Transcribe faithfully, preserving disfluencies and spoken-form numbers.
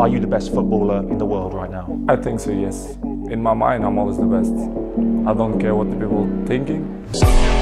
Are you the best footballer in the world right now? I think so, yes. In my mind, I'm always the best. I don't care what the people are thinking.